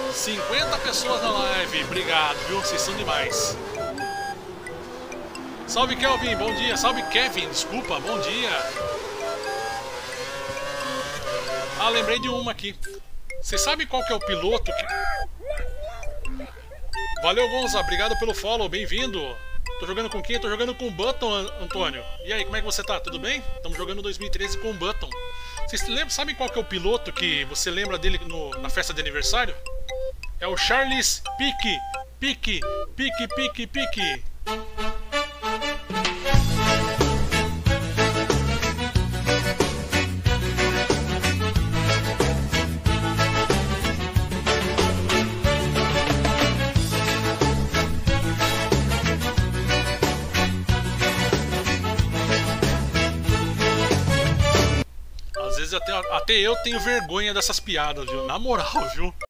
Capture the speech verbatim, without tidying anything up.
cinquenta pessoas na live, obrigado, viu? Vocês são demais. Salve Kelvin, bom dia. Salve Kevin, desculpa, bom dia. Ah, lembrei de uma aqui. Vocês sabem qual que é o piloto que... Valeu, Gonza, obrigado pelo follow, bem-vindo. Tô jogando com quem? Tô jogando com o Button, Antônio. E aí, como é que você tá? Tudo bem? Estamos jogando dois mil e treze com o Button. Vocês lembram, sabem qual que é o piloto que você lembra dele no, na festa de aniversário? É o Charles Pique, Pique, Pique, Pique, Pique. Às vezes até, até eu tenho vergonha dessas piadas, viu? Na moral, viu?